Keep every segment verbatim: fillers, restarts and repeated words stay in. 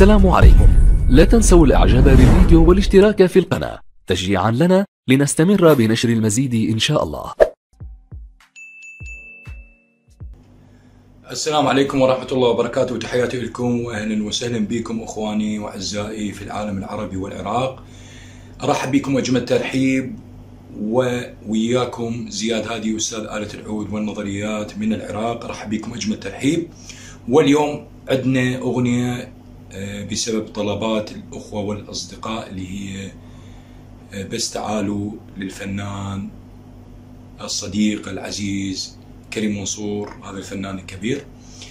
السلام عليكم. لا تنسوا الاعجاب بالفيديو والاشتراك في القناة تشجيعا لنا لنستمر بنشر المزيد ان شاء الله. السلام عليكم ورحمة الله وبركاته، تحياتي لكم واهلا وسهلا بكم اخواني واعزائي في العالم العربي والعراق. ارحب بكم اجمل ترحيب ووياكم زياد هادي استاذ آلة العود والنظريات من العراق. ارحب بكم اجمل ترحيب. واليوم عندنا اغنية بسبب طلبات الاخوة والاصدقاء اللي هي بس تعالوا للفنان الصديق العزيز كريم منصور، هذا الفنان الكبير،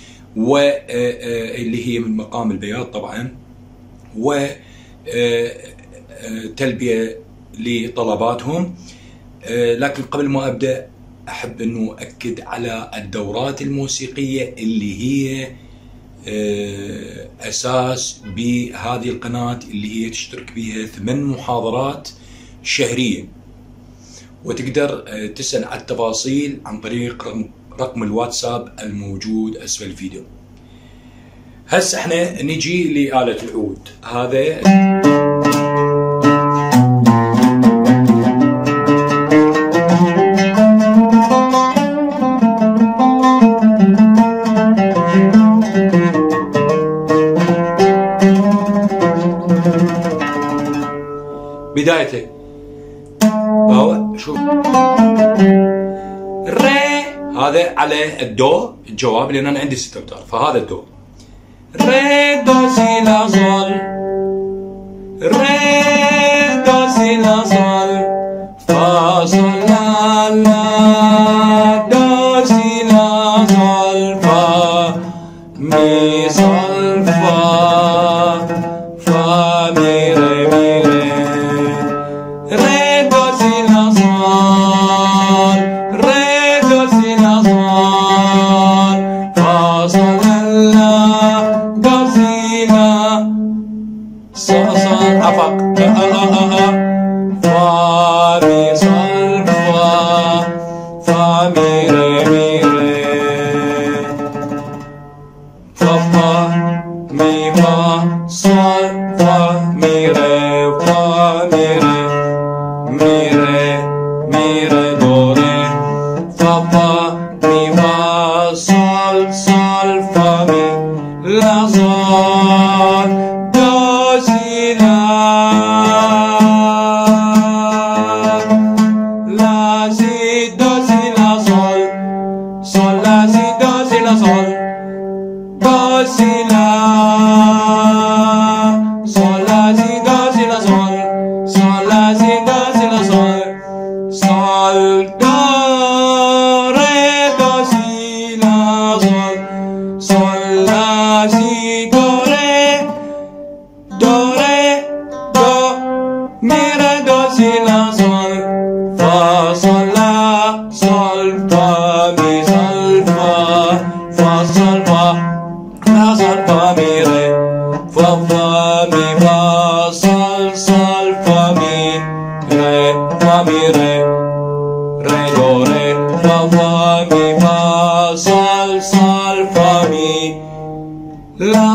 واللي هي من مقام البياض طبعا، وتلبية لطلباتهم. لكن قبل ما ابدا احب انه اكد على الدورات الموسيقية اللي هي اساس بهذه القناة، اللي هي تشترك بها ثمان محاضرات شهرية، وتقدر تسأل عن التفاصيل عن طريق رقم الواتساب الموجود اسفل الفيديو. هسه احنا نجي لآلة العود. هذا بدايته هو شوف ري، هذا على الدو الجواب لان انا عندي ست اوتار، فهذا الدو ري دو سي لا صول، ري دو سي لا صول فا صول لا لا دو سي لا صول فا مي صول فا فا مي ري مي ري ري دو سي لا صول ري دو سي لا صول فا صول لا دو سي لا صول صول عفق فا مي صول فا فا مي ري مي ري فا فا مي فا صول فا مي ري فا مي ري مي ري مي ري دو ري فا فا مي فا صول صول فا مي لا صول دو سي لا لا سي دو سي لا صول صول لا سي دو سي لا صول دو سي لا صول لا سي دو سي لا صول صول لا سي دو سي لا صول صول دو ري دو سي لا صول صول لا سي دو ري دو ري دو مي ري دو سي لا صول فا صول لا صول فا مي صول فا فا صول فا لا صول فا مي ري فا فا مي فا صول صول فا مي ري فا مي ري ري دو ري فا فا مي فا صول صول فا مي لا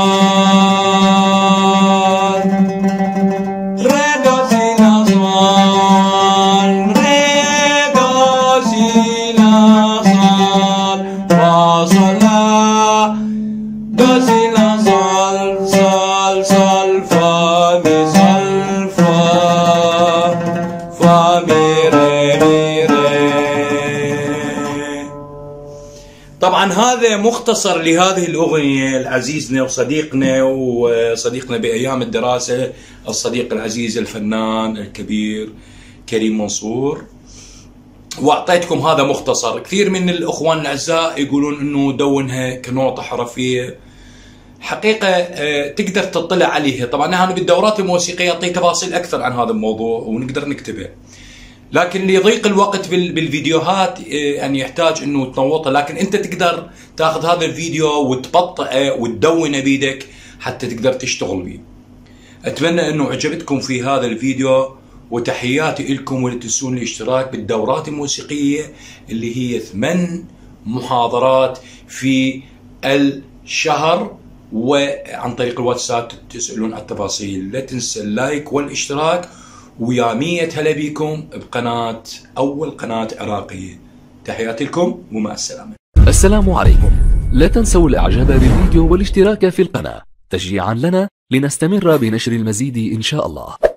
صول ري دو سي لا صول ري دو سي لا صول فا صول لا دو سي لا صول صول صول فا مي صول فا فا مي ري مي ري. طبعا هذا مختصر لهذه الأغنية لعزيزنا وصديقنا وصديقنا بأيام الدراسة، الصديق العزيز الفنان الكبير كريم منصور. واعطيتكم هذا مختصر. كثير من الاخوان الاعزاء يقولون انه دونها كنوطة حرفية، حقيقة تقدر تطلع عليها. طبعا انا بالدورات الموسيقية اعطي تفاصيل اكثر عن هذا الموضوع ونقدر نكتبها، لكن ليضيق الوقت بالفيديوهات يعني يحتاج انه تنوطه. لكن انت تقدر تاخذ هذا الفيديو وتبطئه وتدونه بيدك حتى تقدر تشتغل بيه. اتمنى انه عجبتكم في هذا الفيديو، وتحياتي لكم، ولا تنسون الاشتراك بالدورات الموسيقية اللي هي ثمان محاضرات في الشهر، وعن طريق الواتساب تسألون عن التفاصيل. لا تنسى اللايك والاشتراك، ويا مية هلا بكم بقناة أول قناة عراقية. تحياتي لكم ومع السلامة. السلام عليكم. لا تنسوا الاعجاب بالفيديو والاشتراك في القناة تشجيعا لنا لنستمر بنشر المزيد إن شاء الله.